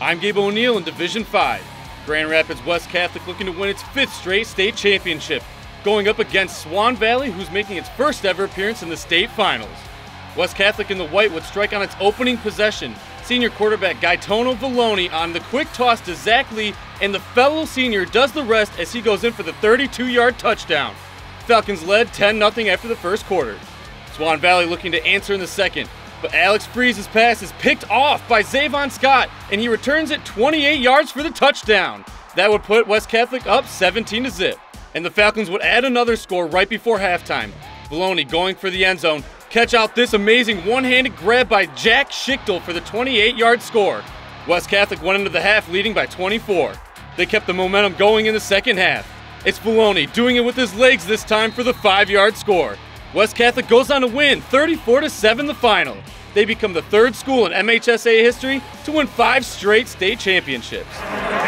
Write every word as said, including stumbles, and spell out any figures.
I'm Gabe O'Neill in Division five. Grand Rapids West Catholic looking to win its fifth straight state championship, going up against Swan Valley, who's making its first ever appearance in the state finals. West Catholic in the white would strike on its opening possession. Senior quarterback Gaetano Valloni on the quick toss to Zach Lee, and the fellow senior does the rest as he goes in for the thirty-two-yard touchdown. Falcons led ten nothing after the first quarter. Swan Valley looking to answer in the second, but Alex Freeze's pass is picked off by Zavon Scott, and he returns it twenty-eight yards for the touchdown. That would put West Catholic up seventeen to zip, and the Falcons would add another score right before halftime. Valloni going for the end zone. Catch out this amazing one-handed grab by Jack Schichtel for the twenty-eight-yard score. West Catholic went into the half leading by twenty-four. They kept the momentum going in the second half. It's Valloni doing it with his legs this time for the five-yard score. West Catholic goes on to win thirty-four to seven the final. They become the third school in M H S A history to win five straight state championships.